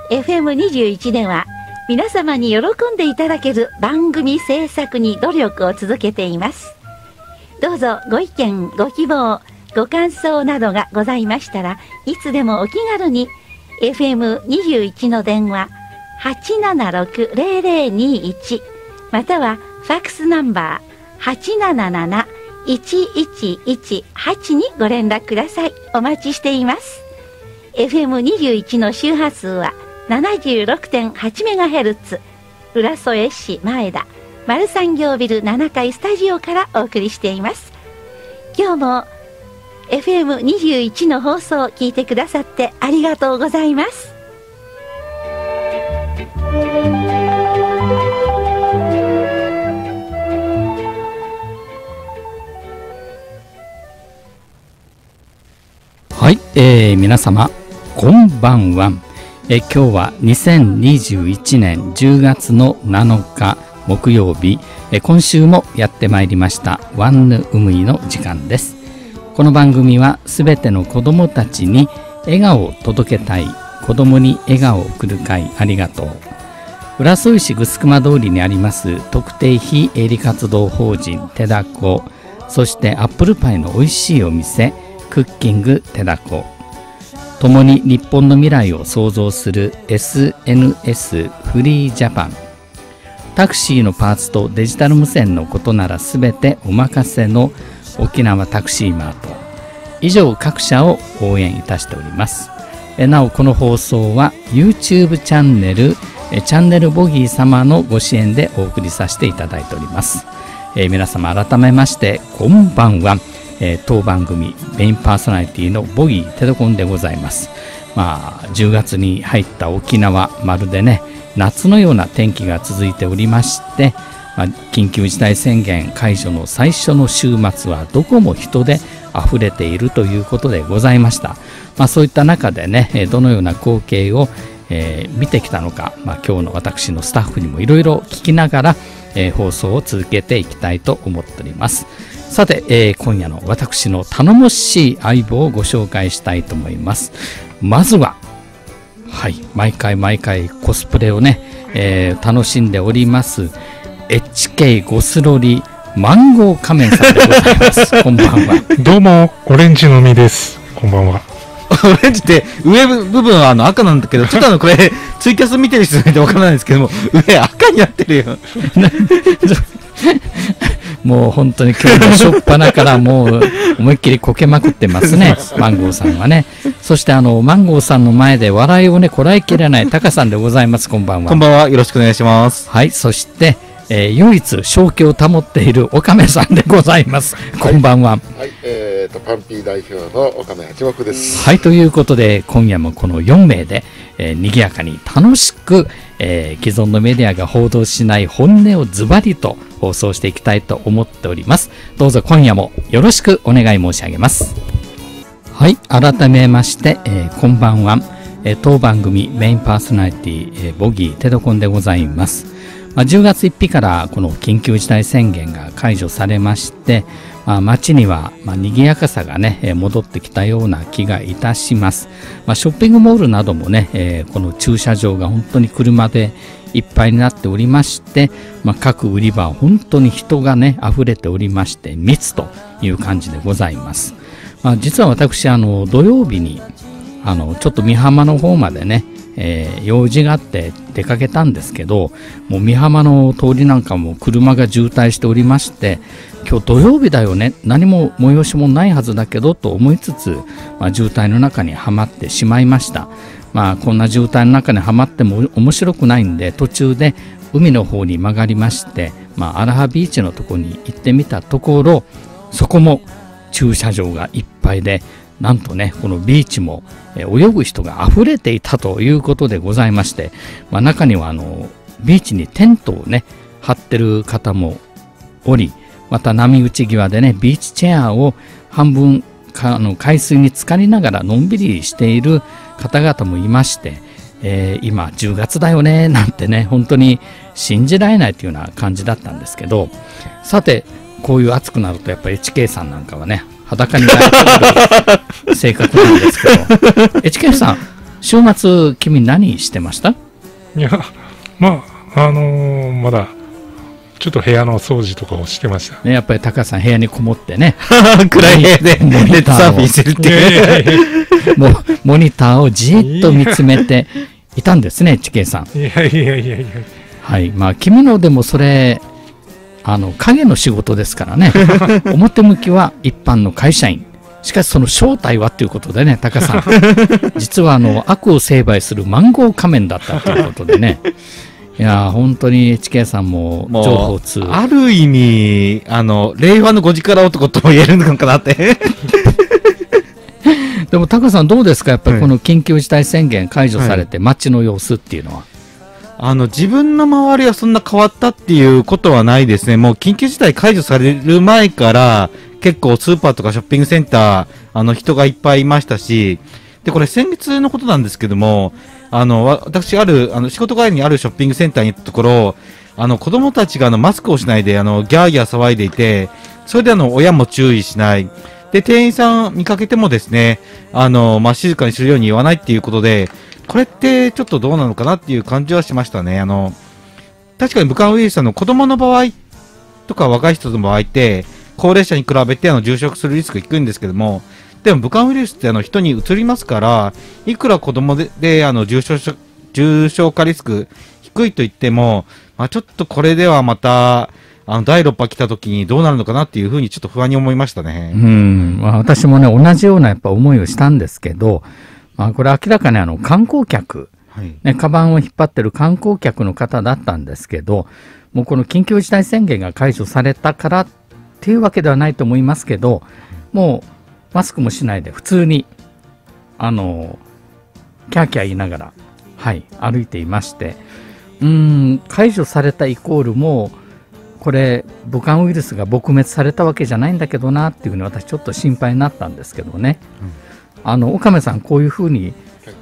FM21 では皆様に喜んでいただける番組制作に努力を続けています。どうぞご意見ご希望ご感想などがございましたらいつでもお気軽に FM21 の電話 876-0021 またはファックスナンバー 877-1118 にご連絡ください。お待ちしています。 FM21 の周波数は 76.8MHz 浦添市前田丸産業ビル7階スタジオからお送りしています。今日も FM21 の放送を聞いてくださってありがとうございます。 はい、皆様こんばんは。今日は2021年10月の7日木曜日、今週もやってまいりましたワンヌウムイの時間です。この番組はすべての子どもたちに笑顔を届けたい子どもに笑顔を送る会ありがとう。浦添市城熊通りにあります特定非営利活動法人テダコ、そしてアップルパイの美味しいお店クッキングテダコ、共に日本の未来を創造する SNS フリージャパン、タクシーのパーツとデジタル無線のことならすべてお任せの沖縄タクシーマート、以上各社を応援いたしております。なおこの放送は YouTube チャンネルチャンネルボギー様のご支援でお送りさせていただいております。皆様改めましてこんばんは。当番組メインパーソナリティのボギーテドコンでございます。10月に入った沖縄、まるでね夏のような天気が続いておりまして、緊急事態宣言解除の最初の週末はどこも人であふれているということでございました。そういった中でねどのような光景を、見てきたのか、今日の私のスタッフにもいろいろ聞きながら、放送を続けていきたいと思っております。さて、今夜の私の頼もしい相棒をご紹介したいと思います。まずは、はい、毎回コスプレをね、楽しんでおります HK ゴスロリマンゴー仮面さんでございます。こんばんは。 どうもオレンジの実です。こんばんは。 オレンジって上部分は赤なんだけど、ちょっとこれツイキャス見てる人じゃないとわからないんですけども、上赤になってるよ。 もう本当に今日の初っ端からもう思いっきりこけまくってますねマンゴーさんはね。そしてマンゴーさんの前で笑いをねこらえきれないタカさんでございます。こんばんは。 こんばんは、よろしくお願いします。 はい、そして、唯一正気を保っているおかめさんでございます。こんばんは。 はい、パンピー代表の岡部八目です。 はい、ということで今夜もこの4名で、賑やかに楽しく、既存のメディアが報道しない本音をズバリと放送していきたいと思っております。どうぞ今夜もよろしくお願い申し上げます。はい、改めまして、こんばんは。当番組メインパーソナリティ、ボギーテドコンでございます。10月1日からこの緊急事態宣言が解除されまして、街には賑やかさがね戻ってきたような気がいたします。ショッピングモールなどもね、この駐車場が本当に車でいっぱいになっておりまして、各売り場は本当に人がね溢れておりまして密という感じでございます。実は私土曜日にちょっと美浜の方までね用事があって出かけたんですけど、もう美浜の通りなんかも車が渋滞しておりまして、今日土曜日だよね、何も催しもないはずだけどと思いつつ、渋滞の中にはまってしまいました。こんな渋滞の中にはまっても面白くないんで、途中で海の方に曲がりまして、アラハビーチのところに行ってみたところ、そこも駐車場がいっぱいで、なんとねこのビーチも泳ぐ人があふれていたということでございまして、中にはビーチにテントをね張ってる方もおり、また波打ち際でねビーチチェアを半分海水に浸かりながらのんびりしている方々もいまして、今10月だよねなんてね本当に信じられないというような感じだったんですけど、さてこういう暑くなるとやっぱり HK さんなんかはね裸になる性格なんですけどHK さん週末、君何してました？ いや、まあ、まだ、ちょっと部屋の掃除とかをしてました。 ね、やっぱり高橋さん部屋にこもってね、 暗い部屋でモニターをネットサーフィンしてるっていやいいう。 やいやもうモニターをじーっと見つめていたんですね、地形さん。 いやいやいやいや。 はい。まあ、君のでもそれ、影の仕事ですからね。表向きは一般の会社員。しかしその正体はということでね、高さん。実は悪を成敗するマンゴー仮面だったということでね。いやー、本当に HK さんも情報通。 ある意味、令和の5時から男とも言えるのかなって。 でも高さんどうですか？やっぱりこの緊急事態宣言解除されて街の様子っていうのは。 自分の周りはそんな変わったっていうことはないですね。もう緊急事態解除される前から結構スーパーとかショッピングセンター、人がいっぱいいましたし、で、これ先月のことなんですけども、私仕事帰りにあるショッピングセンターに行ったところ、子供たちがマスクをしないで、ギャーギャー騒いでいて、それで親も注意しない。で、店員さん見かけてもですね、静かにするように言わないっていうことで、これってちょっとどうなのかなっていう感じはしましたね。確かに武漢ウイルス子供の場合とか若い人の場合って、高齢者に比べて重症化するリスク低いんですけども、でも武漢ウイルスって人に移りますから、いくら子供で重症化リスク低いと言っても、ちょっとこれではまた、第6波来た時にどうなるのかなっていうふうにちょっと不安に思いましたね。 私もね、同じようなやっぱ思いをしたんですけど、これ明らかに観光客、ね、カバンを引っ張ってる観光客の方だったんですけど、もうこの緊急事態宣言が解除されたからっていうわけではないと思いますけど、もうマスクもしないで普通にキャーキャー言いながら、歩いていまして、解除されたイコールもこれ武漢ウイルスが撲滅されたわけじゃないんだけどなっていうふうに私ちょっと心配になったんですけどね。岡部さんこういうふうに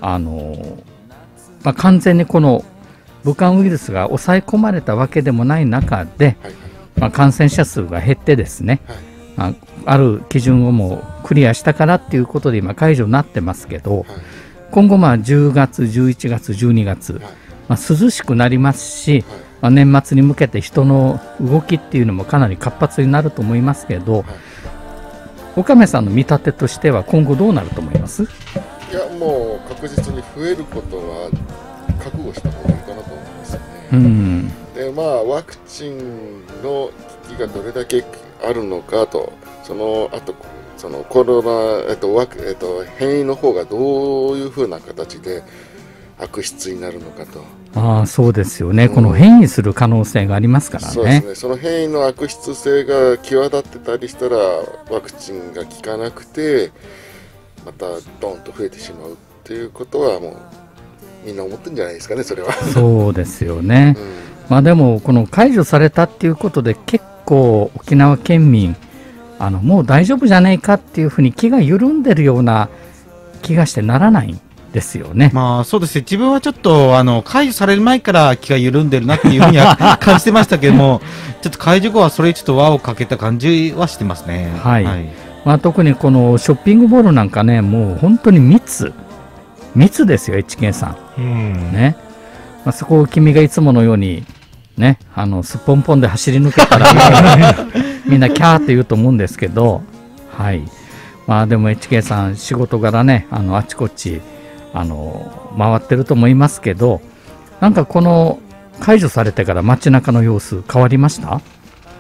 完全にこの武漢ウイルスが抑え込まれたわけでもない中で、感染者数が減ってですね、ある基準をもうクリアしたからっていうことで今解除になってますけど、今後10月11月12月、涼しくなりますし、年末に向けて人の動きっていうのもかなり活発になると思いますけど、岡部さんの見立てとしては今後どうなると思います？ いや、もう確実に増えることは覚悟した方がいいかなと思いますよね。で、ワクチンの効きがどれだけあるのかと、あとそのコロナ、変異の方がどういうふうな形で悪質になるのかと。 そうですよね、この変異する可能性がありますからね。 そうですね、その変異の悪質性が際立ってたりしたら、ワクチンが効かなくて、またドンと増えてしまうっていうことは、もうみんな思ってるんじゃないですかね、それは。 そうですよね。でも、この解除されたっていうことで、結構、沖縄県民、もう大丈夫じゃないかっていうふうに気が緩んでるような気がしてならないんですよね。 そうですね。自分はちょっと、解除される前から気が緩んでるなっていうふうには感じてましたけども、ちょっと解除後はそれちょっと輪をかけた感じはしてますね。 特にこのショッピングモールなんかね、もう本当に密ですよ、HK さん。ね。そこを君がいつものように、ね、すっぽんぽんで走り抜けたら、みんなキャーって言うと思うんですけど、でも HK さん、仕事柄ね、あちこち、回ってると思いますけど、なんかこの解除されてから街中の様子変わりました？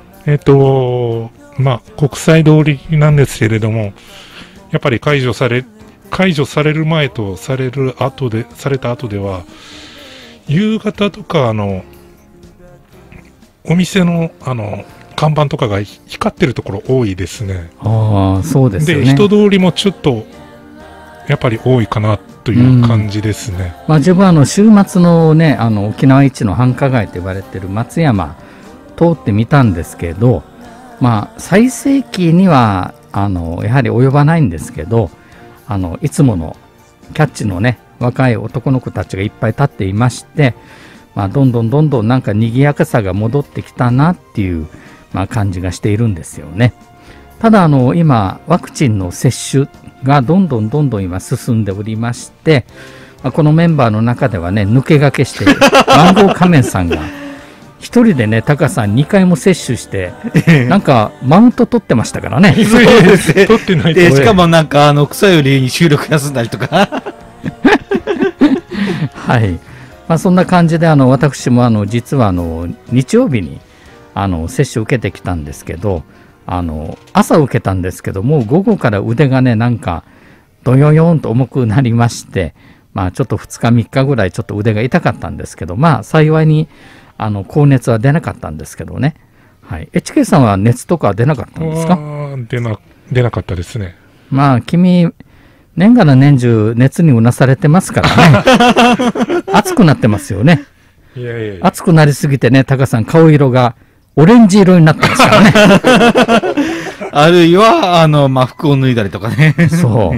国際通りなんですけれども、やっぱり解除される前とされた後では、夕方とかお店の看板とかが光ってるところ多いですね。 そうですよね。 で、人通りもちょっとやっぱり多いかなという感じですね。 自分は週末のね、沖縄一の繁華街と言われてる松山通ってみたんですけど、最盛期にはやはり及ばないんですけど、いつものキャッチのね、若い男の子たちがいっぱい立っていまして、どんどんなんか賑やかさが戻ってきたなっていう、感じがしているんですよね。ただ今ワクチンの接種がどんどん今進んでおりまして、 このメンバーの中ではね、抜け駆けしてマンゴー仮面さんが一人でね、タカさん2回も接種してなんかマウント取ってましたからね。 そうですね。 取ってないとで、しかもなんか草より収録休んだりとかはい、そんな感じで私も実は日曜日に接種受けてきたんですけど、朝受けたんですけど、もう午後から腕がね、なんかドヨヨンと重くなりまして、ちょっと2日3日ぐらいちょっと腕が痛かったんですけど、幸いに高熱は出なかったんですけどね。はい、HK さんは熱とか出なかったんですか？ 出なかったですね。 君年がら年中熱にうなされてますからね。熱くなってますよね。 いやいやいや、 熱くなりすぎてね、タカさん顔色がオレンジ色になってますからね。 あるいは服を脱いだりとかね。 そう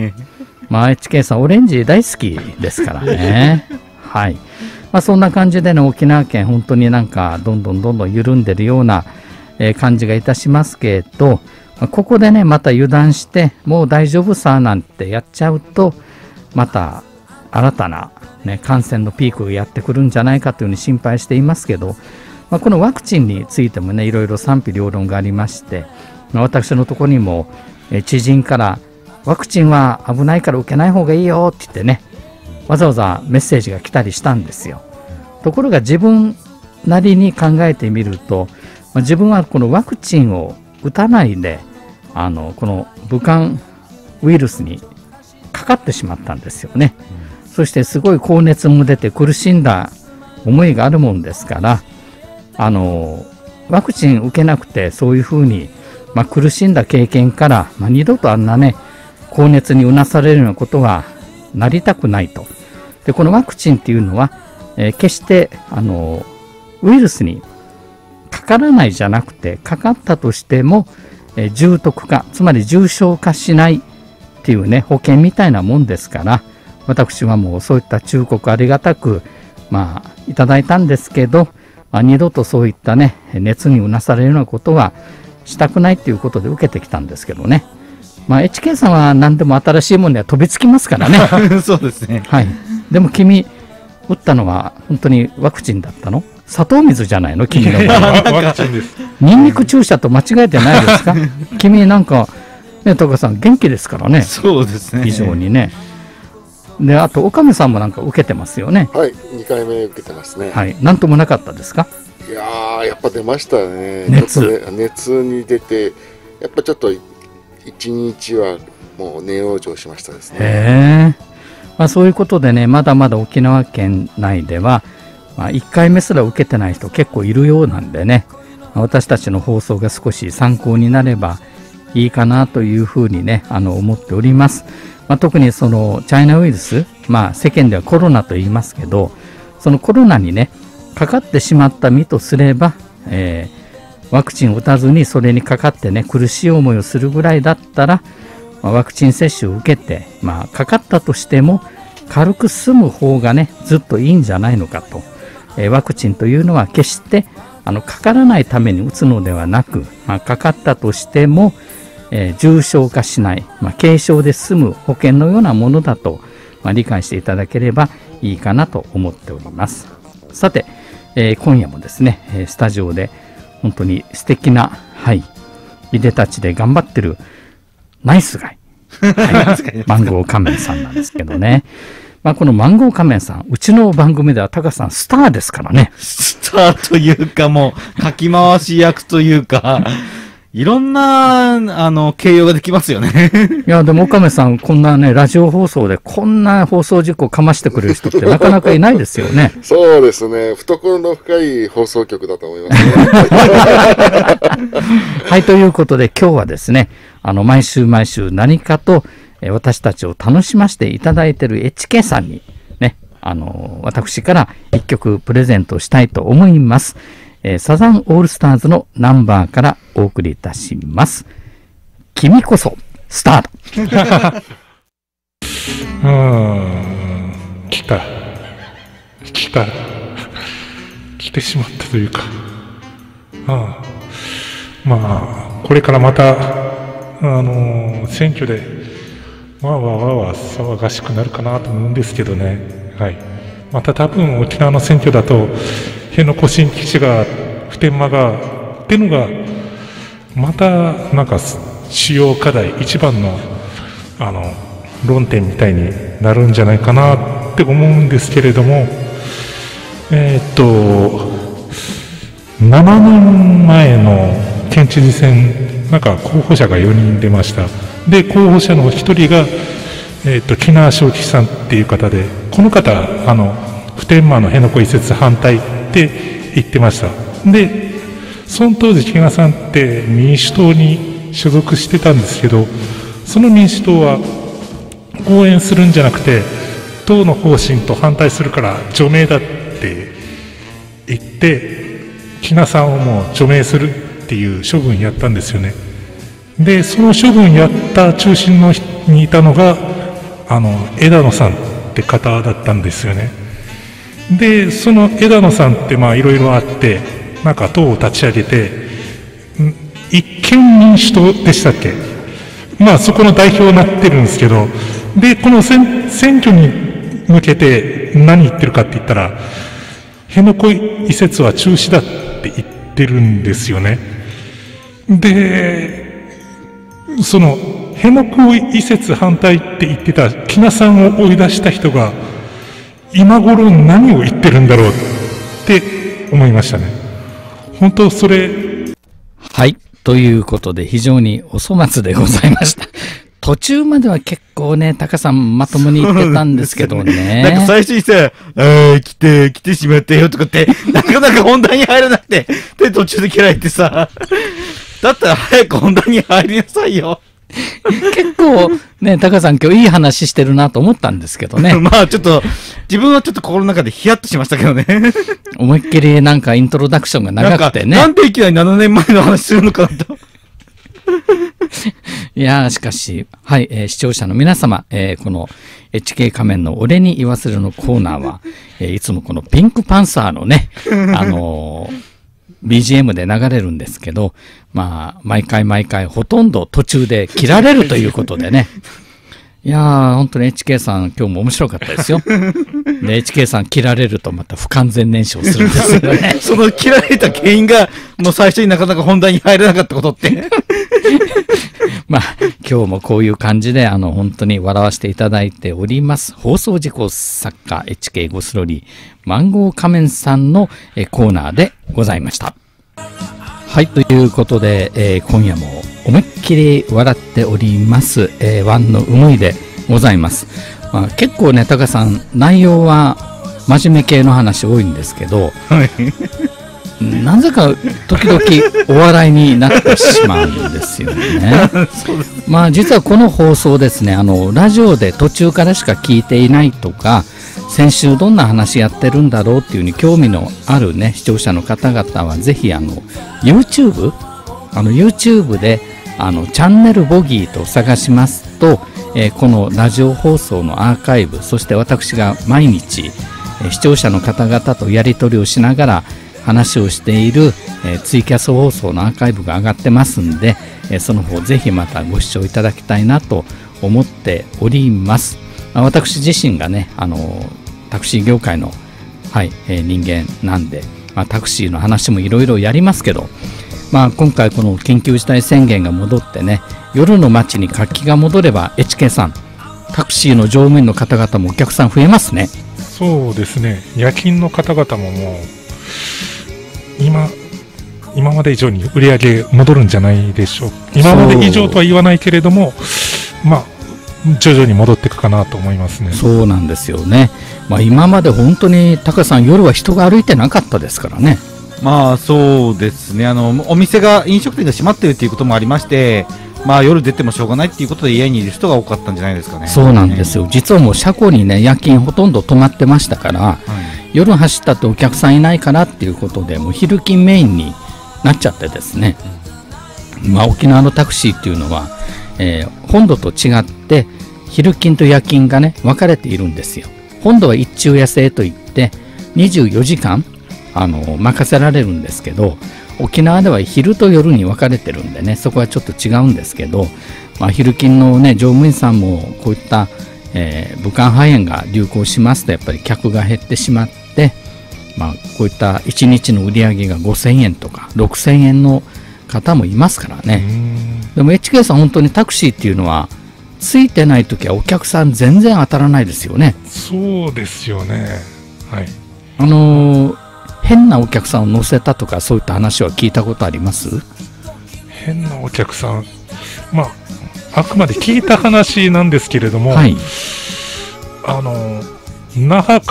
。HK さんオレンジ大好きですからね。はい。そんな感じでね、沖縄県本当になんかどんどん緩んでるような感じがいたしますけど、ここでね、また油断してもう大丈夫さなんてやっちゃうと、また新たな、ね、感染のピークがやってくるんじゃないかというふうに心配していますけど、このワクチンについてもね、いろいろ賛否両論がありまして、私のところにも知人からワクチンは危ないから受けない方がいいよって言ってね、わざわざメッセージが来たりしたんですよ。ところが自分なりに考えてみると、自分はこのワクチンを打たないでこの武漢ウイルスにかかってしまったんですよね。そしてすごい高熱も出て苦しんだ思いがあるもんですから、ワクチン受けなくてそういうふうに、苦しんだ経験から、二度とあんなね高熱にうなされるようなことはなりたくないと。でこのワクチンっていうのは、決してウイルスにかからないじゃなくて、かかったとしても、重篤化、つまり重症化しないっていうね保険みたいなもんですから、私はもうそういった忠告ありがたくいただいたんですけど、二度とそういったね熱にうなされるようなことはしたくないっていうことで受けてきたんですけどね。HK さんは何でも新しいものには飛びつきますからね。 そうですね。 はい。でも君打ったのは本当にワクチンだったの？砂糖水じゃないの君の場合は。 ワクチンです。 ニンニク注射と間違えてないですか？君なんかね、タカさん元気ですからね。 そうですね。 非常にね。で、あと岡部さんもなんか受けてますよね。 はい、2回目受けてますね。 はい。なんともなかったですか？ いやー、やっぱ出ましたね。 熱に出て、やっぱちょっと1日はもう寝養生しましたですね。 へえ。そういうことでね、まだまだ沖縄県内では、1回目すら受けてない人結構いるようなんでね、私たちの放送が少し参考になればいいかなというふうにね、思っております。特にそのチャイナウイルス、世間ではコロナと言いますけど、そのコロナにねかかってしまった身とすれば、ワクチンを打たずにそれにかかってね苦しい思いをするぐらいだったら、ワクチン接種を受けて、かかったとしても軽く済む方がねずっといいんじゃないのかと。ワクチンというのは決してかからないために打つのではなく、かかったとしても、重症化しない、軽症で済む保険のようなものだと、理解していただければいいかなと思っております。さて、今夜もですねスタジオで本当に素敵な、いでたちで頑張ってるナイスガイ、マンゴー仮面さんなんですけどね。このマンゴー仮面さん、うちの番組ではタカさんスターですからね。 スターというか、もうかき回し役というか、いろんな形容ができますよね。 いやでも岡部さん、こんなねラジオ放送でこんな放送事故をかましてくれる人ってなかなかいないですよね。 そうですね、懐の深い放送局だと思いますね。 はい、ということで今日はですね、毎週何かと私たちを楽しませていただいている HK さんにね、私から一曲プレゼントしたいと思います。サザンオールスターズのナンバーからお送りいたします。君こそスタート。 来てしまったというか、これからまた選挙でわーわー騒がしくなるかなと思うんですけどね、 はい。また多分沖縄の選挙だと辺野古新基地が普天間がっていうのがまたなんか主要課題一番の論点みたいになるんじゃないかなって思うんですけれども、7年前の県知事選なんか候補者が4人出ました。で候補者の1人が木名正吉さんっていう方で、この方普天間の辺野古移設反対って言ってました。でその当時木名さんって民主党に所属してたんですけど、その民主党は応援するんじゃなくて党の方針と反対するから除名だって言って木名さんをもう除名するっていう処分やったんですよね。でその処分やった中心にいたのが枝野さんって方だったんですよね。でその枝野さんっていろいろあってなんか党を立ち上げて一見民主党でしたっけ、そこの代表になってるんですけど、でこの選挙に向けて何言ってるかって言ったら辺野古移設は中止だって言ってるんですよね。でその辺野古移設反対って言ってた木名さんを追い出した人が今頃何を言ってるんだろうって思いましたね。本当それ。 はい。ということで非常にお粗末でございました。途中までは結構ね、タカさんまともに言ってたんですけどね。 なんか最初にさ、来てしまったよとかって、なかなか本題に入らなくて、で途中で切られてさ、だったら早く本題に入りなさいよ。 結構ね、タカさん今日いい話してるなと思ったんですけどね。 ちょっと、自分はちょっと心の中でヒヤッとしましたけどね。 思いっきりなんかイントロダクションが長くてね。 なんでいきなり7年前の話するのかなと。 いやー、しかし、はい、視聴者の皆様、この HK 仮面の俺に言わせるのコーナーは、いつもこのピンクパンサーのね、BGM で流れるんですけど、毎回ほとんど途中で切られるということでね。いやー、本当に HK さん今日も面白かったですよ。で、HK さん切られるとまた不完全燃焼するんですよね。 その切られた原因が、もう最初になかなか本題に入れなかったことって。 今日もこういう感じで、本当に笑わせていただいております。放送事故作家 HK ゴスロリマンゴー仮面さんのコーナーでございました。はい、ということで、今夜も思いっきり笑っております、ワンの思いでございます。結構ね、タカさん、内容は真面目系の話多いんですけど、なぜか時々お笑いになってしまうんですよね。実はこの放送ですね、ラジオで途中からしか聞いていないとか、先週どんな話やってるんだろうっていうに興味のあるね、視聴者の方々はぜひYouTube でチャンネルボギーと探しますと、このラジオ放送のアーカイブ、そして私が毎日、視聴者の方々とやり取りをしながら話をしている、ツイキャス放送のアーカイブが上がってますんで、その方ぜひまたご視聴いただきたいなと思っております。私自身がね、タクシー業界の、人間なんで、タクシーの話もいろいろやりますけど、今回この緊急事態宣言が戻ってね、夜の街に活気が戻れば HK さん、タクシーの乗務員の方々もお客さん増えますね。 そうですね。夜勤の方々ももう今まで以上に売り上げ戻るんじゃないでしょう。今まで以上とは言わないけれども、徐々に戻っていくかなと思いますね。 そうなんですよね。今まで本当にタカさん、夜は人が歩いてなかったですからね。 そうですね。お店が、飲食店が閉まってるっていうこともありまして、夜出てもしょうがないっていうことで家にいる人が多かったんじゃないですかね。 そうなんですよ。実はもう車庫にね、夜勤ほとんど止まってましたから、夜走ったってお客さんいないからっていうことで、もう昼勤メインになっちゃってですね。沖縄のタクシーっていうのは、本土と違って昼勤と夜勤がね分かれているんですよ。本土は一昼夜制といって24時間任せられるんですけど、沖縄では昼と夜に分かれてるんでね、そこはちょっと違うんですけど、昼勤のね乗務員さんもこういった、 武漢肺炎が流行しますとやっぱり客が減ってしまって、こういった1日の売り上げが5000円とか6000円の方もいますからね。でも HK さん本当にタクシーっていうのはついてない時はお客さん全然当たらないですよね。 そうですよね。はい。 変なお客さんを乗せたとかそういった話は聞いたことあります？ 変なお客さん、あくまで聞いた話なんですけれども、 はい、 那覇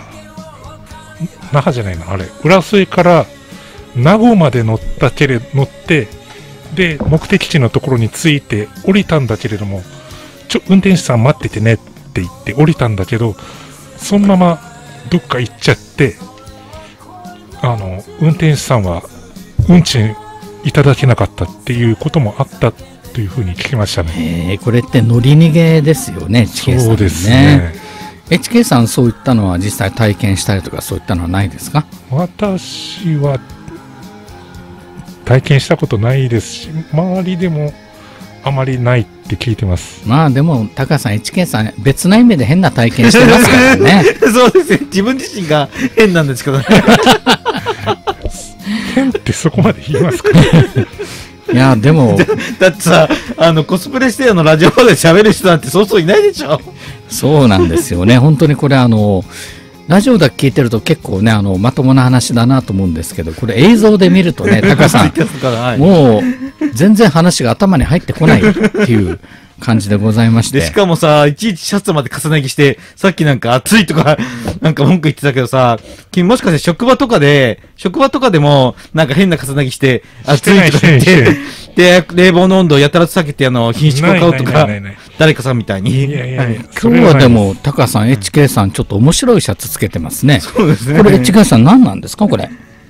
じゃないな、浦添から名護まで乗ってで目的地のところに着いて降りたんだけれども、運転手さん待っててねって言って降りたんだけど、そのままどっか行っちゃって、運転手さんは運賃いただけなかったっていうこともあったというふうに聞きましたね。 これって乗り逃げですよね、HK さんね。 そうですね。 HK さんそういったのは実際体験したりとかそういったのはないですか？ 私は体験したことないですし、周りでもあまりないって聞いてます。 でも高橋さん HK さん別な意味で変な体験してますからね。 そうですね、自分自身が変なんですけどね。 変ってそこまで言いますかね。 いやでもだってさ、コスプレしてラジオで喋る人なんてそうそういないでしょ。 そうなんですよね。本当にこれラジオだけ聞いてると結構ねまともな話だなと思うんですけど、これ映像で見るとね高さんもう全然話が頭に入ってこないっていう感じでございまして、 でしかもさ、いちいちシャツまで重ね着して、さっきなんか暑いとかなんか文句言ってたけどさ、君もしかして職場とかでもなんか変な重ね着して暑いとか言ってで冷房の温度をやたらと下げて品種を買うとか、誰かさんみたいに。 今日はでも高さん HK さんちょっと面白いシャツつけてますね。 そうですね。 これ HK さん何なんですかこれ？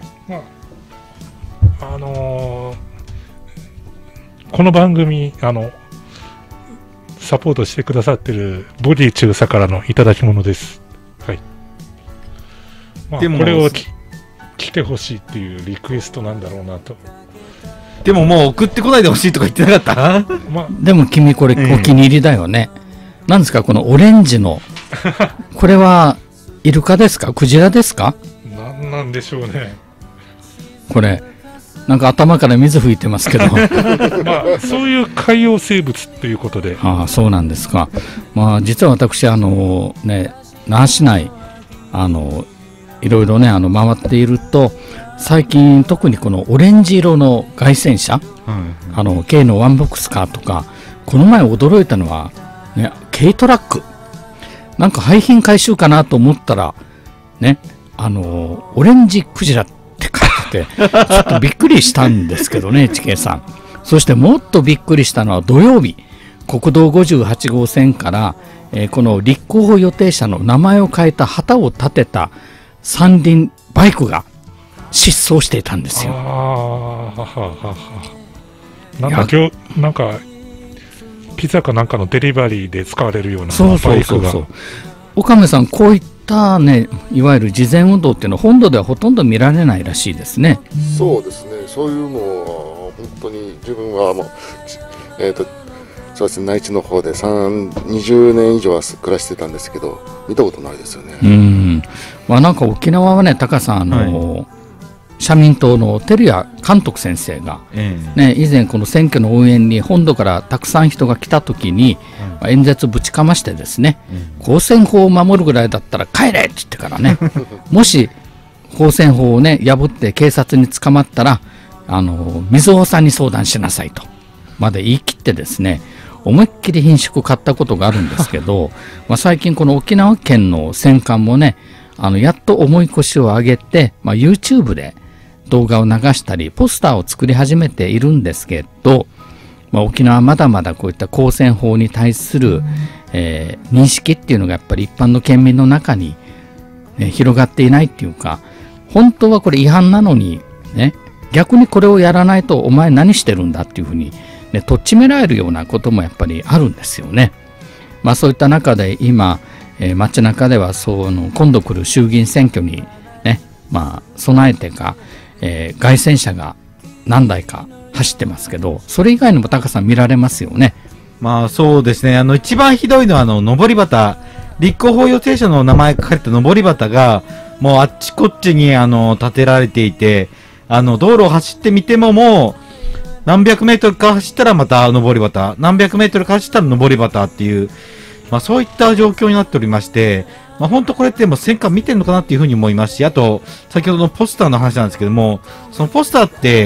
この番組サポートしてくださってるボディ中佐からのいただき物です。はい。でもこれを着てほしいっていうリクエストなんだろうなと。 でももう送ってこないでほしいとか言ってなかった？ でも君これお気に入りだよね。なんですかこのオレンジのこれはイルカですか？クジラですか？ なんなんでしょうね。 これなんか頭から水吹いてますけどそういう海洋生物ということで。 そうなんですか。実は私那覇市内いろいろね回っていると最近特にこのオレンジ色の街宣車、軽のワンボックスカーとか、この前驚いたのは軽トラックなんか廃品回収かなと思ったらねオレンジクジラって書いててちょっとびっくりしたんですけどねHK さん。そしてもっとびっくりしたのは土曜日国道58号線から、この立候補予定者の名前を変えた旗を立てた三輪バイクが失踪していたんですよ。 なんかピザかなんかのデリバリーで使われるようなバイクが。 岡部さんこういったねいわゆる事前運動っていうのは本土ではほとんど見られないらしいですね。 そうですね。そういうのは本当に自分はもうそうですね、内地の方で20年以上は暮らしてたんですけど見たことないですよね。 なんか沖縄はね高さん社民党の照屋監督先生が、以前この選挙の応援に本土からたくさん人が来た時に、演説ぶちかましてですね、公選法を守るぐらいだったら帰れって言ってからねもし公選法をね破って警察に捕まったら水尾さんに相談しなさいとまで言い切ってですね思いっきり品種買ったことがあるんですけど最近この沖縄県の選管もねやっと重い腰を上げて、YouTube で動画を流したりポスターを作り始めているんですけど、沖縄はまだまだこういった公選法に対する、認識っていうのがやっぱり一般の県民の中に、広がっていないっていうか、本当はこれ違反なのにね逆にこれをやらないとお前何してるんだっていうふうにとっちめられるようなこともやっぱりあるんですよね。そういった中で今、街中では今度来る衆議院選挙にね、備えてか、街宣車が何台か走ってますけど、それ以外にも高さ見られますよね。 まあそうですね。一番ひどいのは上り旗。立候補予定者の名前が書かれた上り旗が、もうあっちこっちに建てられていて、道路を走ってみてももう、何百メートルか走ったらまた上り旗。何百メートルか走ったら上り旗っていう、まあそういった状況になっておりまして、まあ本当これってもう戦艦見てるのかなっていうふうに思いますし、あと、先ほどのポスターの話なんですけども、そのポスターって、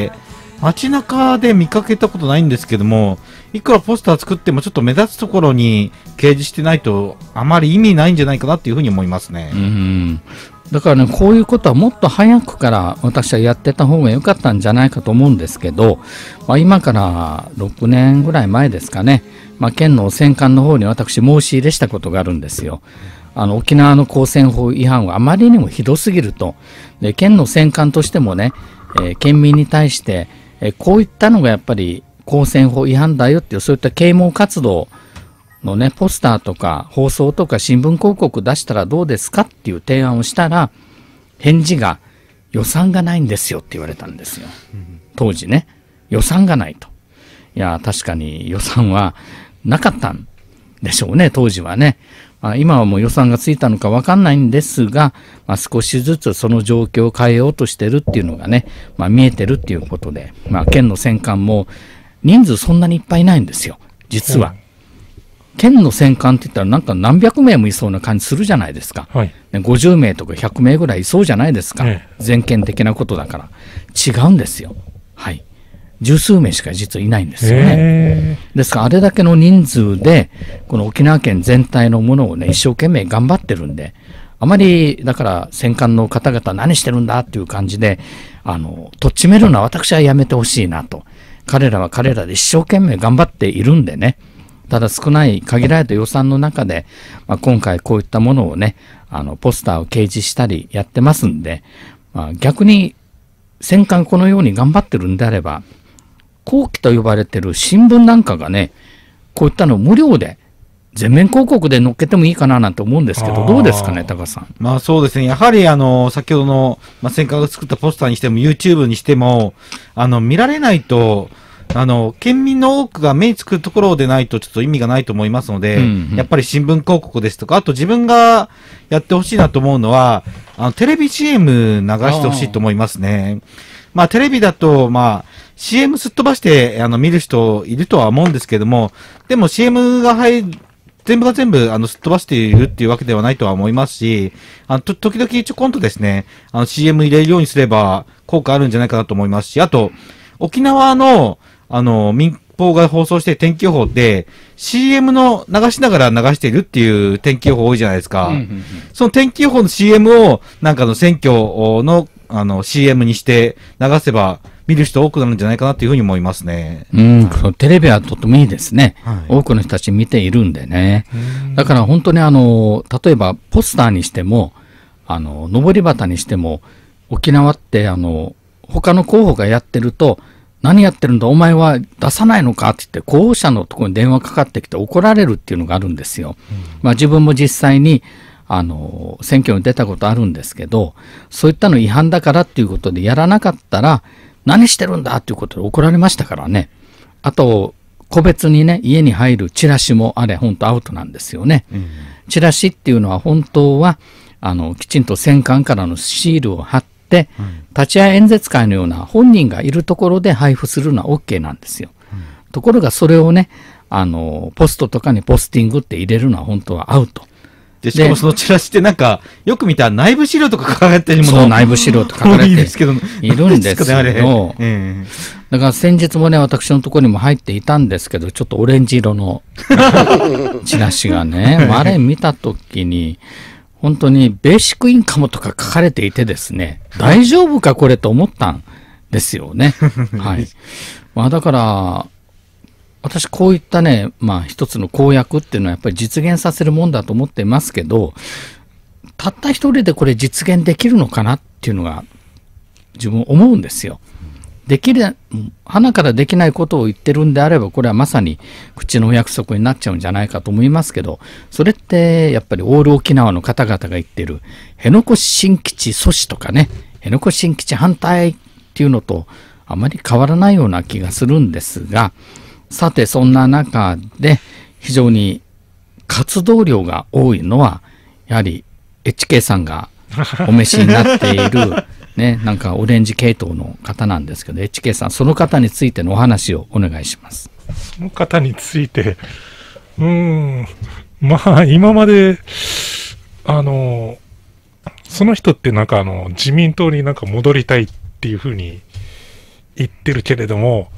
街中で見かけたことないんですけども、いくらポスター作ってもちょっと目立つところに掲示してないとあまり意味ないんじゃないかなっていうふうに思いますね。 だからね、こういうことはもっと早くから私はやってた方が良かったんじゃないかと思うんですけど、まあ、今から6年ぐらい前ですかね、まあ、県の選管の方に私申し入れしたことがあるんですよ。沖縄の公選法違反はあまりにもひどすぎると。で、県の選管としてもね、県民に対してこういったのがやっぱり公選法違反だよっていう、そういった啓蒙活動のね、ポスターとか放送とか新聞広告出したらどうですかっていう提案をしたら、返事が予算がないんですよって言われたんですよ。当時ね、予算がないと。いや、確かに予算はなかったんでしょうね、当時はね。今はもう予算がついたのか分かんないんですが、少しずつその状況を変えようとしてるっていうのがね、見えてるっていうことで、県の選管も人数そんなにいっぱいいないんですよ、実は。県の選管って言ったらなんか何百名もいそうな感じするじゃないですか。50名とか100名ぐらいいそうじゃないですか。全県的なことだから。違うんですよ。はい。十数名しか実はいないんですよね。ですからあれだけの人数でこの沖縄県全体のものをね、一生懸命頑張ってるんで、あまりだから選管の方々何してるんだっていう感じでとっちめるのは私はやめてほしいなと。彼らは彼らで一生懸命頑張っているんでね。ただ少ない限られた予算の中で、今回こういったものをね、ポスターを掲示したりやってますんで、逆に選管このように頑張ってるんであれば、後期と呼ばれてる新聞なんかがね、こういったのを無料で全面広告で載っけてもいいかななんて思うんですけど、どうですかね、高さん。 まあそうですね。やはり先ほどの、選管が作ったポスターにしても YouTube にしても、見られないと、県民の多くが目につくところでないとちょっと意味がないと思いますので、やっぱり新聞広告ですとか、あと自分がやってほしいなと思うのは、テレビ CM 流してほしいと思いますね。テレビだと、CM すっ飛ばして、見る人いるとは思うんですけども、でも CM が全部が全部、すっ飛ばしているっていうわけではないとは思いますし、時々ちょこんとですね、CM 入れるようにすれば効果あるんじゃないかなと思いますし、あと、沖縄の、民放が放送して天気予報って、CM の流しながら流しているっていう天気予報多いじゃないですか。その天気予報の CM を、なんか選挙の、CM にして流せば、見る人多くなるんじゃないかなというふうに思いますね。 テレビはとてもいいですね。多くの人たち見ているんでね。だから本当に例えばポスターにしても、上り旗にしても、沖縄って他の候補がやってると、何やってるんだお前は出さないのかって言って候補者のところに電話かかってきて怒られるっていうのがあるんですよ。自分も実際に選挙に出たことあるんですけど、そういったの違反だからっていうことでやらなかったら何してるんだっていうことで怒られましたからね。あと個別にね、家に入るチラシもあれ本当アウトなんですよね。チラシっていうのは本当はきちんと選管からのシールを貼って立ち会い演説会のような本人がいるところで配布するのは OK なんですよ。ところがそれをね、ポストとかにポスティングって入れるのは本当はアウト。 で、しかもそのチラシってなんか、よく見たら内部資料とか書かれてるものそう、内部資料とか書かれているんですけど、 ね、 だから先日もね、私のところにも入っていたんですけど、ちょっとオレンジ色のチラシがね、あれ見たときに、本当にベーシックインカムとか書かれていてですね、大丈夫かこれと思ったんですよね。はい。だから、私こういったね、一つの公約っていうのはやっぱり実現させるもんだと思っていますけど、たった一人でこれ実現できるのかなっていうのが自分思うんですよ。鼻からできないことを言ってるんであれば、これはまさに口のお約束になっちゃうんじゃないかと思いますけど、それってやっぱりオール沖縄の方々が言ってる辺野古新基地阻止とかね、辺野古新基地反対っていうのとあまり変わらないような気がするんですが、 さてそんな中で非常に活動量が多いのはやはり HK さんがお召しになっているね、なんかオレンジ系統の方なんですけど、 HK さん、その方についてのお話をお願いします。 その方についてまあ今までその人ってなんか自民党になんか戻りたいっていうふうに言ってるけれども、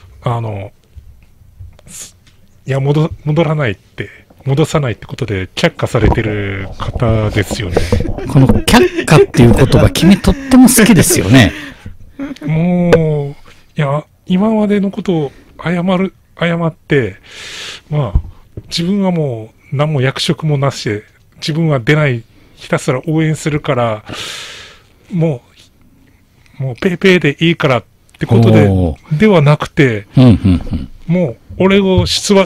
いや戻らないって戻さないってことで却下されてる方ですよね。 この却下っていう言葉君とっても好きですよね。 もういや今までのことを謝って、まあ自分はもう何も役職もなしで自分は出ない、ひたすら応援するからもうペーペーでいいからってことではなくて、もう俺を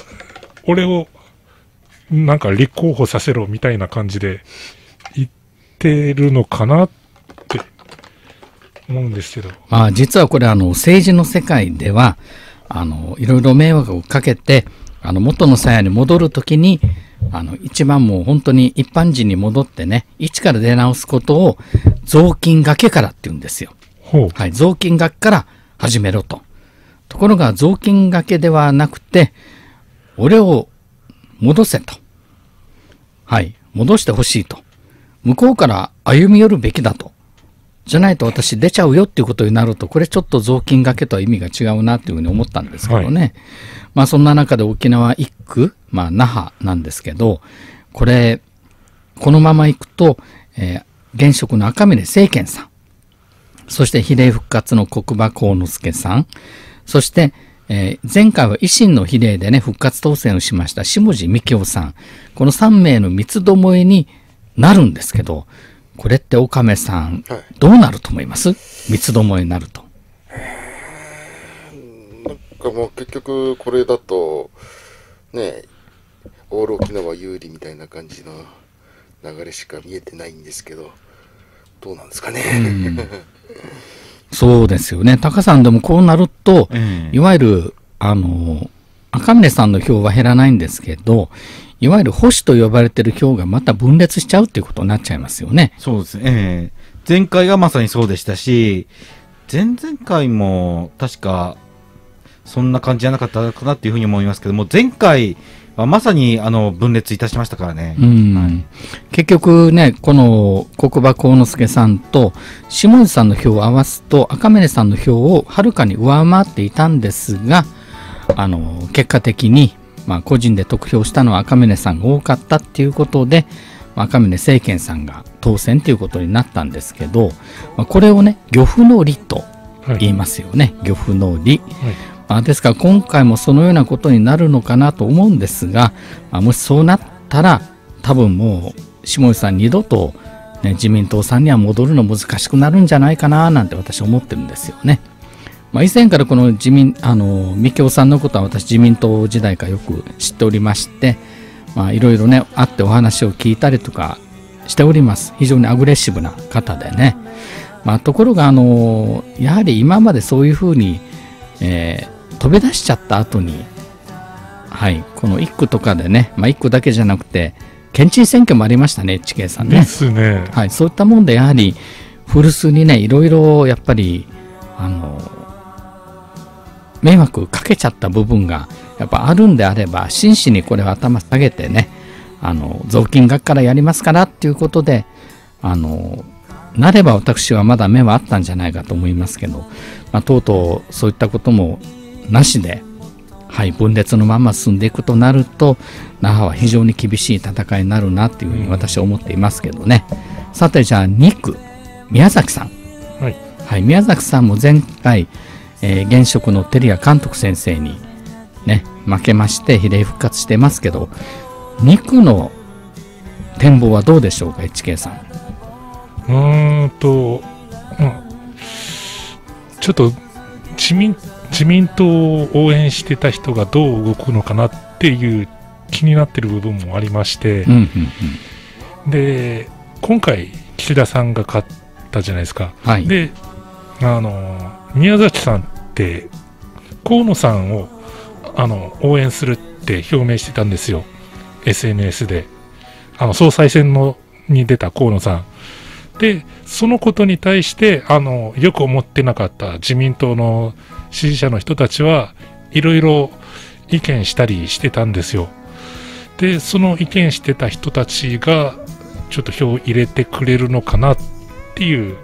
なんか立候補させろみたいな感じで言ってるのかなって思うんですけど。 実はこれ政治の世界ではいろいろ迷惑をかけて元の鞘に戻るときに一番もう本当に一般人に戻ってね、一から出直すことを雑巾がけからって言うんですよ。はい、雑巾がけから始めろと。ところが雑巾がけではなくて、俺を戻せと。はい、戻してほしいと。向こうから歩み寄るべきだと。じゃないと私出ちゃうよっていうことになると、これちょっと雑巾がけとは意味が違うなというふうに思ったんですけどね。はい、まあそんな中で沖縄一区、那覇なんですけど、このままいくと、現職の赤嶺政賢さん、そして比例復活の国場幸之助さん、そして、前回は維新の比例でね、復活当選をしました下地幹夫さん、この3名の三つどもえになるんですけど、これって岡部さん、はい、どうなると思います？三つどもえになると。 なんかもう結局これだとね、オール沖縄有利みたいな感じの流れしか見えてないんですけど、どうなんですかね。 そうですよね。タカさんでもこうなると、いわゆる赤嶺さんの票は減らないんですけど、いわゆる保守と呼ばれている票がまた分裂しちゃうっていうことになっちゃいますよね。 そうですね。前回がまさにそうでしたし、前々回も確かそんな感じじゃなかったかなっていうふうに思いますけども、前回はまさに分裂いたしましたからね。はい、 結局ね、この国場幸之助さんと下地さんの票を合わすと赤嶺さんの票をはるかに上回っていたんですが、結果的に個人で得票したのは赤嶺さんが多かったっていうことで、赤嶺政賢さんが当選ということになったんですけど、これをね、漁夫の利と言いますよね。漁夫の利。ですから今回もそのようなことになるのかなと思うんですが、もしそうなったら多分もう下地さん二度と、ね、自民党さんには戻るの難しくなるんじゃないかななんて私は思ってるんですよね。以前からこの幹夫さんのことは私自民党時代からよく知っておりまして、いろいろね会ってお話を聞いたりとかしております。非常にアグレッシブな方でね。ところがやはり今までそういうふうに、飛び出しちゃった後に、はい、この一区とかでね、一区だけじゃなくて県知事選挙もありましたね、地形さんね。 ですね。 はい、そういったもんでやはり古巣にね、いろいろやっぱり迷惑かけちゃった部分がやっぱあるんであれば、真摯にこれを頭下げてね、雑巾がけからやりますからっていうことでなれば私はまだ目はあったんじゃないかと思いますけど、とうとうそういったこともなしで、はい、分裂のまま進んでいくとなると、那覇は非常に厳しい戦いになるなっていうふうに私は思っていますけどね。さてじゃあ2区宮崎さん、はいはい、宮崎さんも前回、現職の照屋監督先生にね負けまして比例復活してますけど、2区の展望はどうでしょうか、HK さん。 ちょっと自民党を応援してた人がどう動くのかなっていう気になってる部分もありまして、で今回岸田さんが勝ったじゃないですか。はい、で宮崎さんって河野さんを応援するって表明してたんですよ、 SNS で。総裁選に出た河野さんで、そのことに対してよく思ってなかった自民党の支持者の人たちはいろいろ意見したりしてたんですよ。でその意見してた人たちがちょっと票を入れてくれるのかなっていう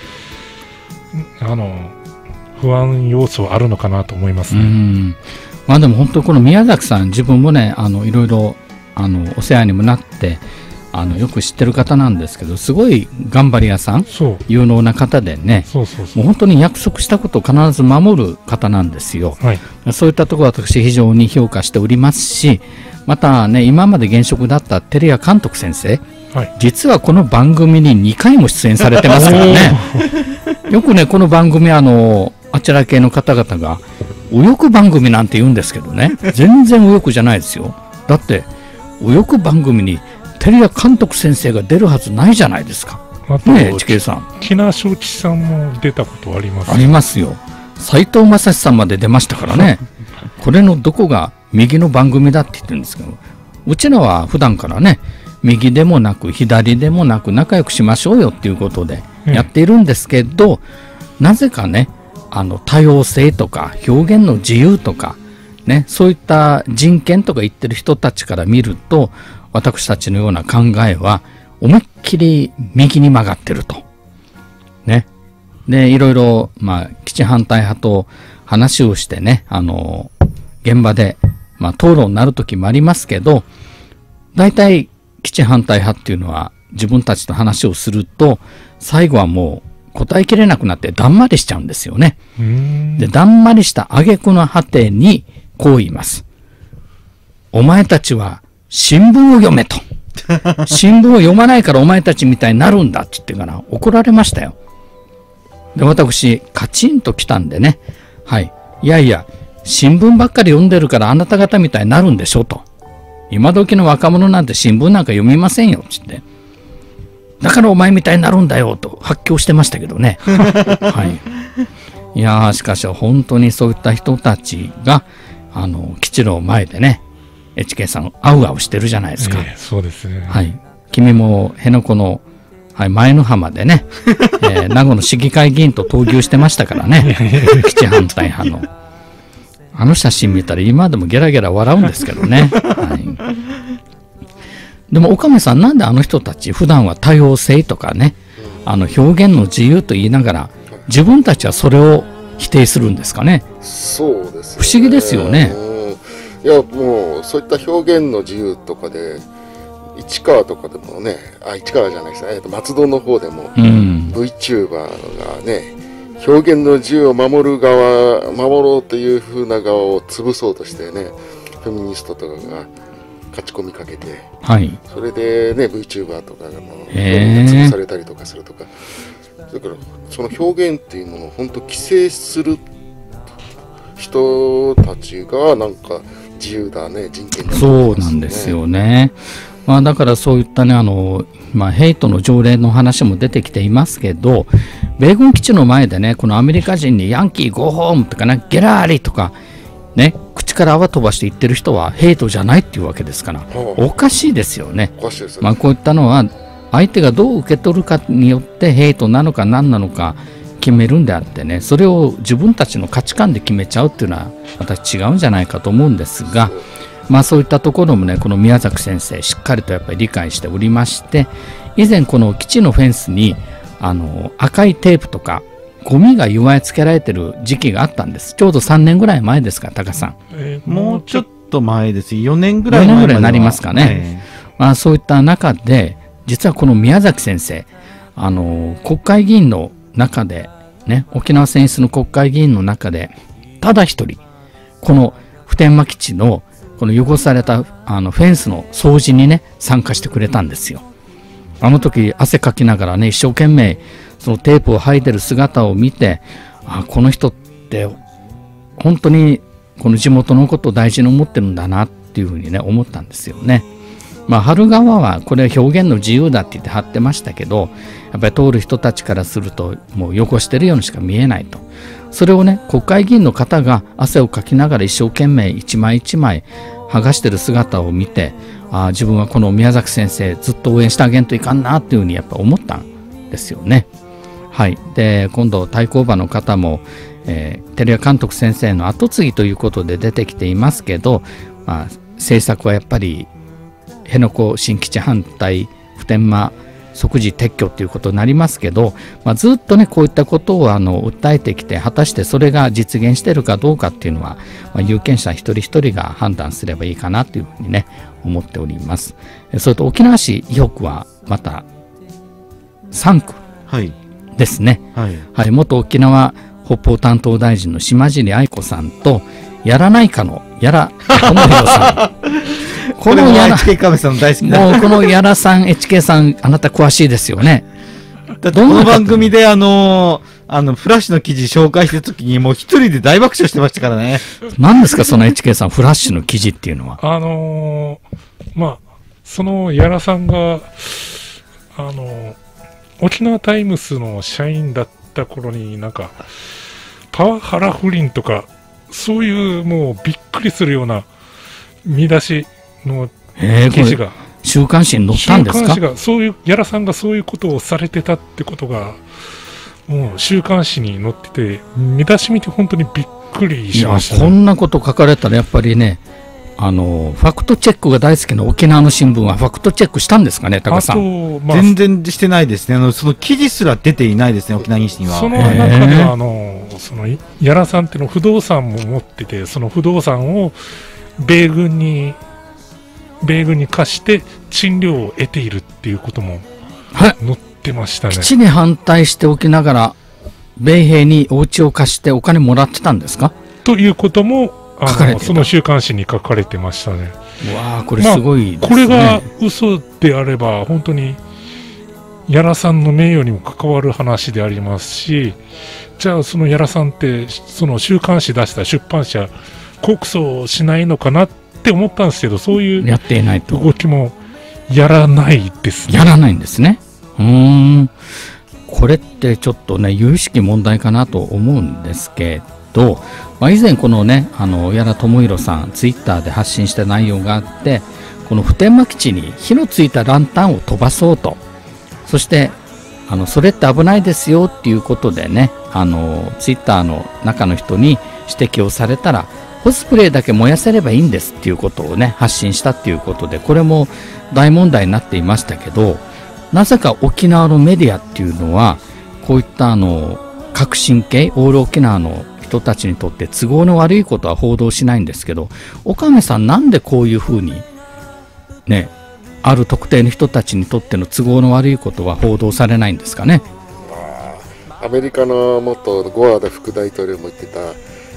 不安要素あるのかなと思いますね。 まあでも本当この宮崎さん、自分もねいろいろお世話にもなってよく知ってる方なんですけど、すごい頑張り屋さん、有能な方でね、もう本当に約束したことを必ず守る方なんですよ。そういったところは私非常に評価しておりますし、またね今まで現職だった照屋監督先生、実はこの番組に2回も出演されてますからねよくねこの番組あちら系の方々が右翼番組なんて言うんですけどね、全然右翼じゃないですよ。だって右翼番組に照屋監督先生が出るはずないじゃないですか。ねえ、地形さん。 木名正吉さんも出たことあります。 ありますよ。斉藤正史さんまで出ましたからねこれのどこが右の番組だって言ってるんですけど、うちらは普段からね右でもなく左でもなく仲良くしましょうよっていうことでやっているんですけど、なぜかね多様性とか表現の自由とかね、そういった人権とか言ってる人たちから見ると、私たちのような考えは思いっきり右に曲がってるとね。でいろいろ基地反対派と話をしてね現場で討論になる時もありますけど、大体基地反対派っていうのは自分たちと話をすると最後はもう答えきれなくなってだんまりしちゃうんですよね。でだんまりした挙句の果てにこう言います。お前たちは新聞を読めと新聞を読まないからお前たちみたいになるんだって言ってから怒られましたよ。で私カチンときたんでね、いやいや新聞ばっかり読んでるからあなた方みたいになるんでしょと。今時の若者なんて新聞なんか読みませんよって言って、だからお前みたいになるんだよと発狂してましたけどねいやーしかし本当にそういった人たちが基地の前でね HK さんあうあうしてるじゃないですか。 そうですね。 君も辺野古の、前の浜でね、名護の市議会議員と闘牛してましたからね基地反対派の写真見たら今でもゲラゲラ笑うんですけどねでも岡部さん、なんであの人たち普段は多様性とかね表現の自由と言いながら自分たちはそれを否定するんですかね。 そうですね、 不思議ですよね。 いやもうそういった表現の自由とかで市川とかでもね、市川じゃないですね、松戸の方でも、VTuber がね表現の自由を守ろうという風な側を潰そうとしてね、フェミニストとかが勝ち込みかけて、それでね VTuber とかが潰されたりとかするとか、だからその表現っていうものを本当規制する人たちがなんか自由だね、人権だね、 そうなんですよね。だからそういったねヘイトの条例の話も出てきていますけど、米軍基地の前でねこのアメリカ人にヤンキーゴーホームとかねゲラーリとかね口から泡飛ばして言ってる人はヘイトじゃないっていうわけですから、おかしいですよね。こういったのは相手がどう受け取るかによってヘイトなのか何なのか決めるんであってね、それを自分たちの価値観で決めちゃうっていうのは私違うんじゃないかと思うんですが、そういったところもねこの宮崎先生しっかりとやっぱり理解しておりまして、以前この基地のフェンスに赤いテープとかゴミが結わつけられてる時期があったんです。ちょうど3年ぐらい前ですか、高さん。 もうちょっと前です。4年ぐらい前になりますかね。そういった中で実はこの宮崎先生国会議員の中でね、沖縄選出の国会議員の中でただ一人この普天間基地のこの汚されたフェンスの掃除にね参加してくれたんですよ。あの時汗かきながらね一生懸命そのテープを剥いでる姿を見て、この人って本当にこの地元のことを大事に思ってるんだなっていうふうにね思ったんですよね。春川はこれは表現の自由だって言って貼ってましたけど、やっぱり通る人たちからするともう汚してるようにしか見えないと。 それをね、国会議員の方が汗をかきながら一生懸命一枚一枚剥がしてる姿を見て、自分はこの宮崎先生ずっと応援してあげんといかんなっていうふうにやっぱ思ったんですよね。はい。で、今度対抗馬の方も、照屋監督先生の後継ぎということで出てきていますけど、政策はやっぱり辺野古新基地反対、普天間即時撤去ということになりますけど、ずっとねこういったことを訴えてきて、果たしてそれが実現しているかどうかっていうのは、有権者一人一人が判断すればいいかなというふうにね思っております。それと沖縄市伊北はまた3区ですね。はい、元沖縄北方担当大臣の島尻愛子さんと、やらないかのやら智弘さんこのやら HK カメさん大好きもうこのやらさん HK さん、あなた詳しいですよね。 だってこの番組でフラッシュの記事紹介してる時にもう一人で大爆笑してましたからね。 何ですかその HK さん、フラッシュの記事っていうのは。 そのやらさんが沖縄タイムスの社員だった頃になんかパワハラ不倫とかそういうもうびっくりするような見出しの記事が、 週刊誌に載ったんですか？ 週刊誌がそういう、やらさんがそういうことをされてたってことがもう週刊誌に載ってて、見出し見て本当にびっくりしました、ね。 こんなこと書かれたらやっぱりね、ファクトチェックが大好きな沖縄の新聞はファクトチェックしたんですかね、高さん。 全然してないですね。その記事すら出ていないですね、沖縄日誌には。 その中ではそのやらさんっていうの不動産も持ってて、その不動産を米軍に貸して賃料を得ているっていうことも載ってましたね。 基地に反対しておきながら米兵にお家を貸してお金もらってたんですかということもその週刊誌に書かれてましたね。 わあ、これすごいですね。 これが嘘であれば本当にやらさんの名誉にも関わる話でありますし、じゃあそのやらさんってその週刊誌出した出版社告訴しないのかなって思ったんですけど、そういうやっていないと動きもやらないですね。 やらないんですね。これってちょっとね有識問題かなと思うんですけど、以前このね屋良智弘さんツイッターで発信した内容があって、この普天間基地に火のついたランタンを飛ばそうと、そしてそれって危ないですよっていうことでねツイッターの中の人に指摘をされたら、オスプレイだけ燃やせればいいんですっていうことをね発信したっていうことで、これも大問題になっていましたけど、なぜか沖縄のメディアっていうのはこういった革新系オール沖縄の人たちにとって都合の悪いことは報道しないんですけど、岡部さんなんでこういうふうにねある特定の人たちにとっての都合の悪いことは報道されないんですかね。 アメリカの元ゴアダ副大統領も言ってた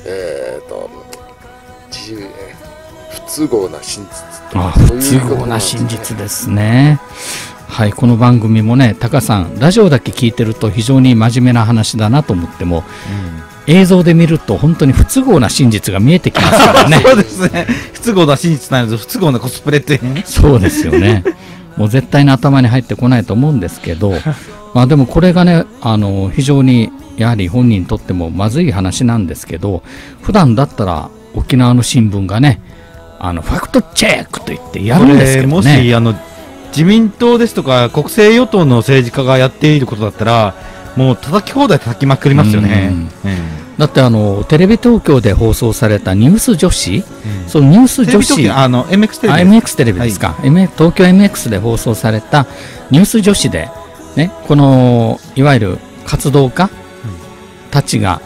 不都合な真実とか、 不都合な真実ですね。はい、この番組もね、タカさんラジオだけ聞いてると非常に真面目な話だなと思っても、映像で見ると本当に不都合な真実が見えてきますからね。 そうですね。不都合な真実なんです。不都合なコスプレってね。 そうですよね。もう絶対に頭に入ってこないと思うんですけど、でもこれがね非常にやはり本人にとってもまずい話なんですけど、普段だったら沖縄の新聞がねファクトチェックと言ってやるんですけどね。 もし自民党ですとか国政与党の政治家がやっていることだったらもう叩き放題叩きまくりますよね。 だってテレビ東京で放送されたニュース女子、そのニュース女子MX テレビですか、東京 MX で放送されたニュース女子でね、このいわゆる活動家たちが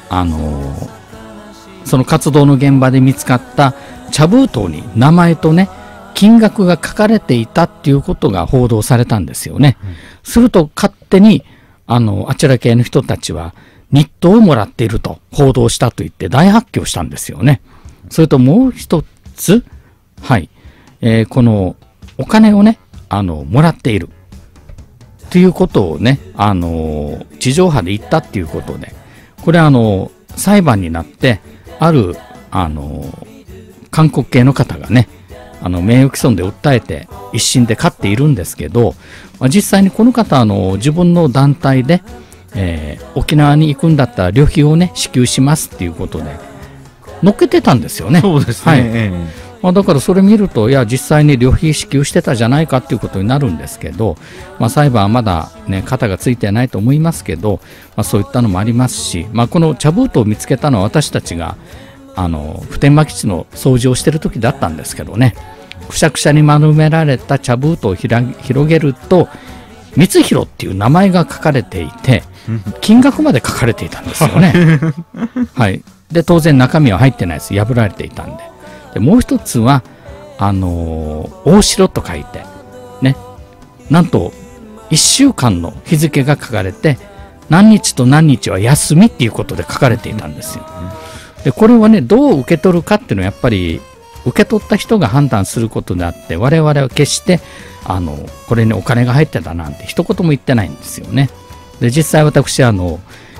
その活動の現場で見つかった茶封筒に名前とね金額が書かれていたっていうことが報道されたんですよね。すると勝手にあちら系の人たちは日当をもらっていると報道したと言って大発狂したんですよね。それともう一つ、はい、このお金をねもらっているということをね地上波で言ったっていうことで、これ裁判になってある韓国系の方がね名誉毀損で訴えて一審で勝っているんですけど、実際にこの方自分の団体で沖縄に行くんだったら旅費をね支給しますっていうことで乗っけてたんですよね。 そうですね。 はいだからそれ見ると、いや実際に旅費支給してたじゃないかっていうことになるんですけど、裁判はまだね肩がついてないと思いますけど、そういったのもありますし、この茶封筒を見つけたのは私たちが普天間基地の掃除をしてる時だったんですけどね、くしゃくしゃに丸められた茶封筒を広げると光弘っていう名前が書かれていて、金額まで書かれていたんですよね。はい、で当然中身は入ってないです。破られていたんで。でもう一つは大城と書いてね、なんと1週間の日付が書かれて、何日と何日は休みっていうことで書かれていたんですよ。でこれはねどう受け取るかっていうのはやっぱり受け取った人が判断することであって、我々は決してこれにお金が入ってたなんて一言も言ってないんですよね。で実際私この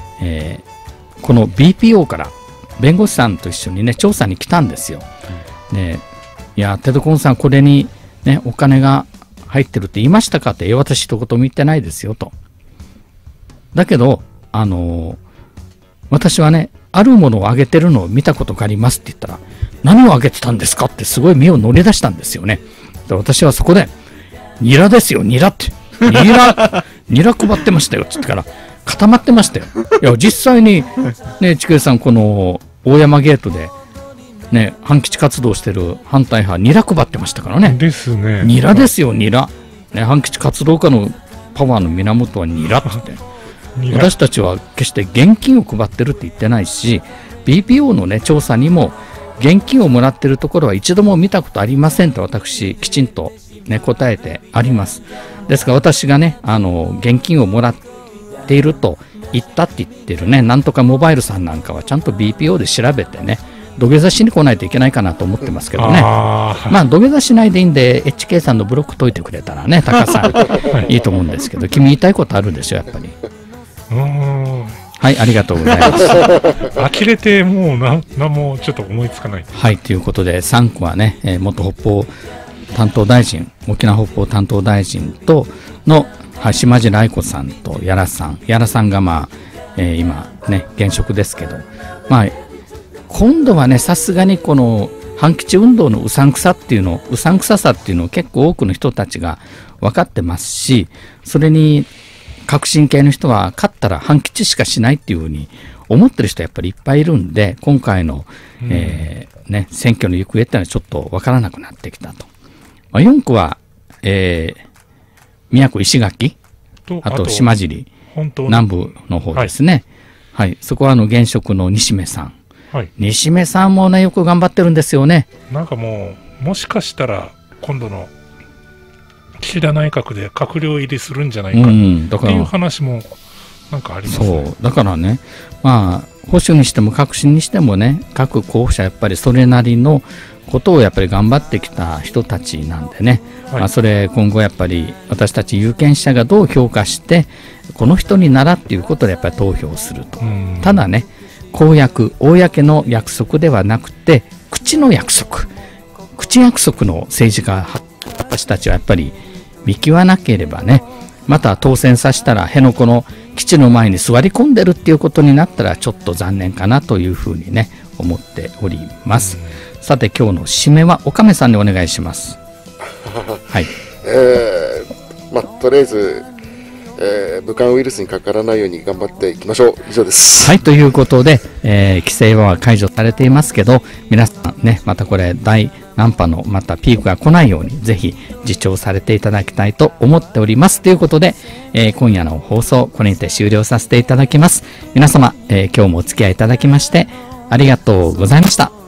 BPO から弁護士さんと一緒にね調査に来たんですよ。ね、いやテドコンさんこれに、ね、お金が入ってるって言いましたかって、私一言も言ってないですよと。だけど私はねあるものをあげてるのを見たことがありますって言ったら、何をあげてたんですかってすごい目を乗り出したんですよね。で私はそこでニラですよニラってニラ配ってましたよって言ってから固まってましたよ。いや実際にねちくえさんこの大山ゲートでね、反基地活動してる反対派ニラ配ってましたからね。 ですね。 ニラですよニラ、ね、反基地活動家のパワーの源はニラって私たちは決して現金を配ってるって言ってないし、 BPO のね調査にも現金をもらってるところは一度も見たことありませんと私きちんと、ね、答えてあります。ですから私がね現金をもらっていると言ったって言ってるねなんとかモバイルさんなんかはちゃんと BPO で調べてね土下座しに来ないといけないかなと思ってますけどね。土下座しないでいいんで HK さんのブロック解いてくれたらね高さんいいと思うんですけど、君言いたいことあるでしょやっぱり。はいありがとうございます。 呆れてもう何もちょっと思いつかない。 はいということで3区はね、元北方担当大臣沖縄北方担当大臣との島地愛子さんと屋良さんが今ね現職ですけど、今度はねさすがにこの反基地運動のうさんくささっていうのを結構多くの人たちが分かってますし、それに革新系の人は勝ったら反基地しかしないっていうふうに思ってる人やっぱりいっぱいいるんで、今回の、選挙の行方っていうのはちょっと分からなくなってきたと。4区は、宮古石垣あと島尻南部の方ですね。はい、そこは現職の西目さん。西目さんもねよく頑張ってるんですよね。 なんかもしかしたら今度の岸田内閣で閣僚入りするんじゃないかっていう話もなんかありますね。 そうだからね保守にしても革新にしてもね各候補者やっぱりそれなりのことをやっぱり頑張ってきた人たちなんでね、それ今後やっぱり私たち有権者がどう評価してこの人にならっていうことでやっぱり投票すると。ただね公の約束ではなくて口約束の政治家私たちはやっぱり見極めなければね、また当選させたら辺野古の基地の前に座り込んでるっていうことになったらちょっと残念かなというふうにね思っております。さて今日の締めは岡部さんにお願いします。はい。 とりあえず武漢ウイルスにかからないように頑張っていきましょう。以上です。 はい、ということで、規制は解除されていますけど、皆さんね、またこれ第何波のまたピークが来ないようにぜひ自重されていただきたいと思っております。ということで、今夜の放送これにて終了させていただきます。皆様、今日もお付き合いいただきましてありがとうございました。